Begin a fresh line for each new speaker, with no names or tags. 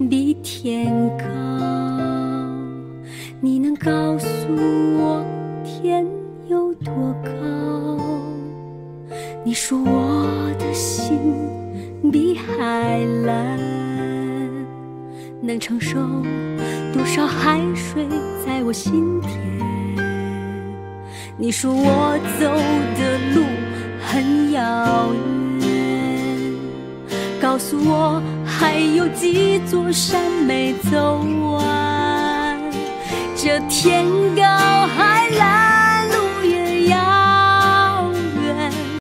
比天高。你能告诉我天有多高？你说我的心比海蓝，能承受多少海水在我心田？你说我走的路很遥远，告诉我还有几座山没走完。这天高海蓝，